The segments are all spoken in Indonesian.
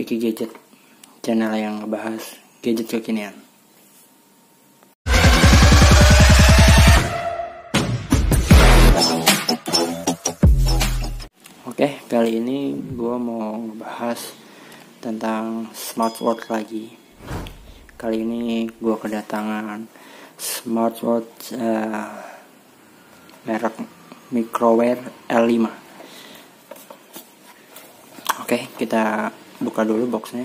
Kiki Gadget, channel yang ngebahas gadget kekinian. Oke, kali ini gue mau ngebahas tentang smartwatch lagi. Kali ini gue kedatangan smartwatch merek Microwear L5. Oke, kita buka dulu boxnya.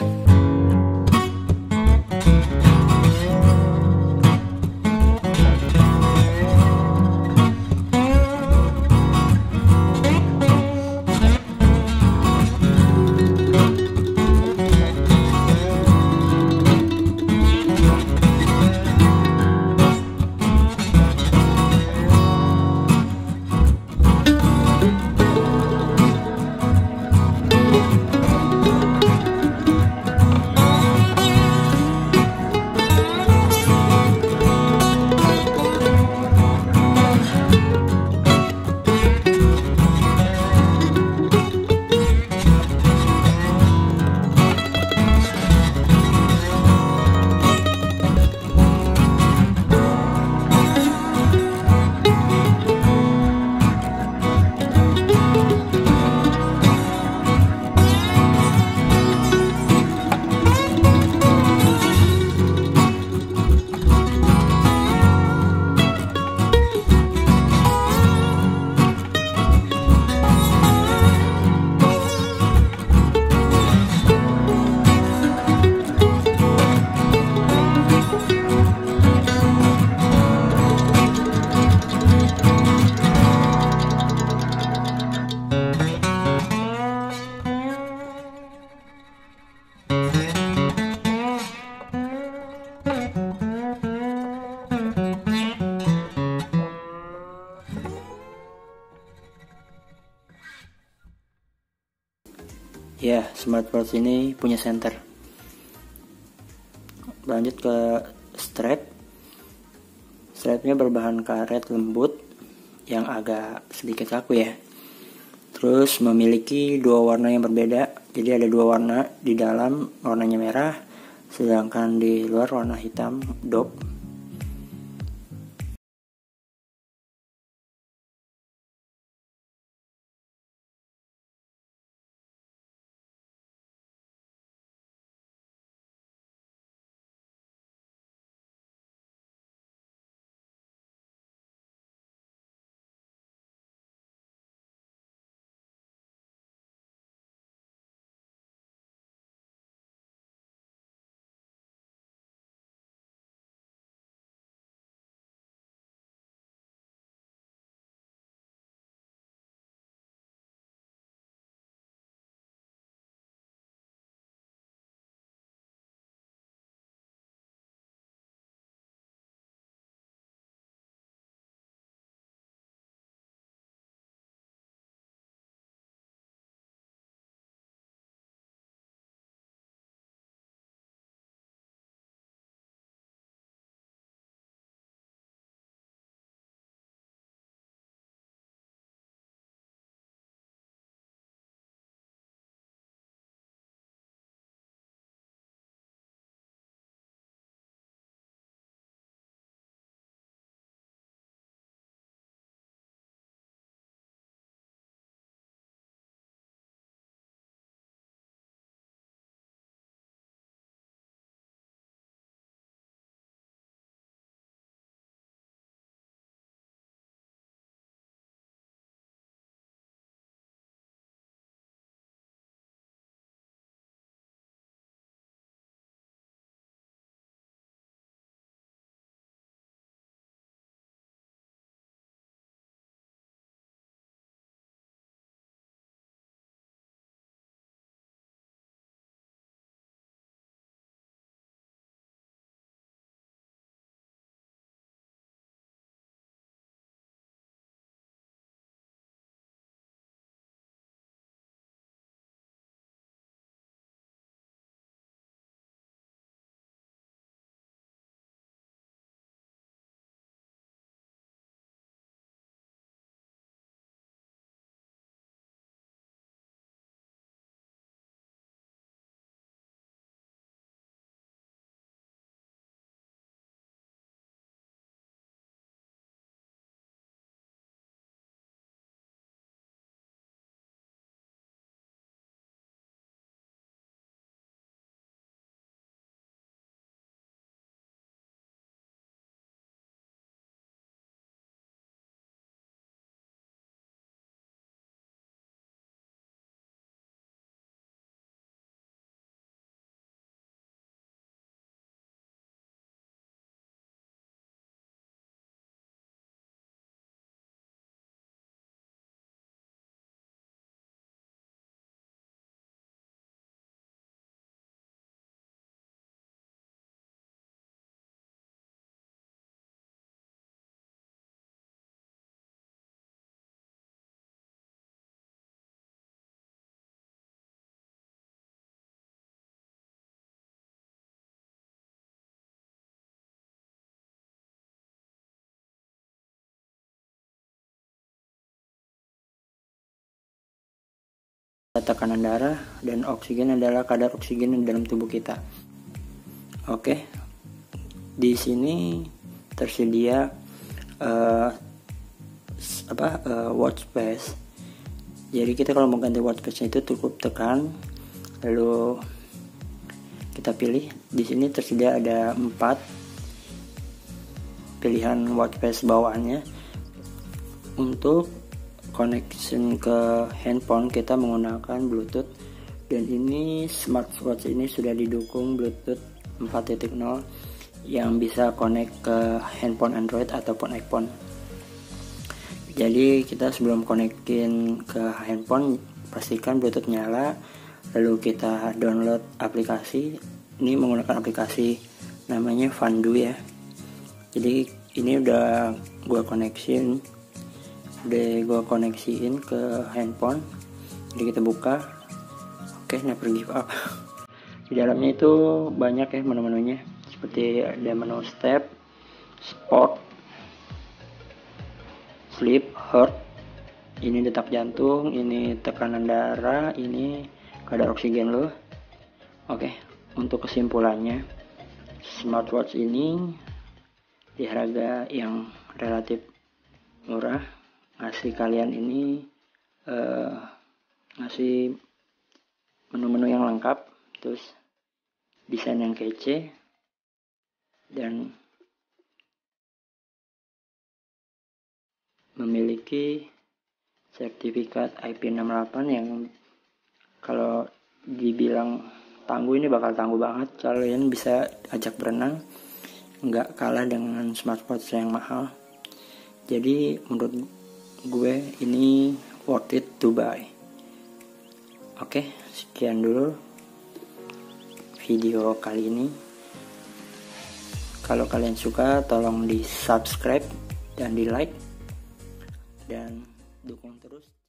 Ya, smartwatch ini punya senter. Lanjut ke strap. Strapnya berbahan karet lembut yang agak sedikit kaku ya. Terus memiliki dua warna yang berbeda. Jadi ada dua warna, di dalam warnanya merah, sedangkan di luar warna hitam dope. tekanan darah, dan oksigen adalah kadar oksigen di dalam tubuh kita. Oke, di sini tersedia watch face. Jadi kita kalau mau ganti watch face itu cukup tekan, lalu kita pilih. Di sini tersedia ada 4 pilihan watch face bawaannya. Untuk connection ke handphone kita menggunakan Bluetooth, dan ini smartwatch ini sudah didukung Bluetooth 4.0 yang bisa connect ke handphone Android ataupun iPhone. Jadi kita sebelum connectin ke handphone pastikan Bluetooth nyala, lalu kita download aplikasi. Ini menggunakan aplikasi namanya Fandu ya. Jadi ini udah gue koneksiin ke handphone. Jadi kita buka. Oke, never give up. Di dalamnya itu banyak ya menu-menunya, seperti ada menu step, sport, sleep, heart, ini detak jantung, ini tekanan darah, ini kadar oksigen lo. Oke, untuk kesimpulannya, smartwatch ini di harga yang relatif murah ngasih kalian ini ngasih menu-menu yang lengkap, terus desain yang kece, dan memiliki sertifikat IP68 yang kalau dibilang tangguh, ini bakal tangguh banget. Kalian bisa ajak berenang, nggak kalah dengan smartwatch yang mahal. Jadi menurut gue ini worth it to buy. Oke, sekian dulu video kali ini. Kalau kalian suka, tolong di subscribe dan di like, dan dukung terus.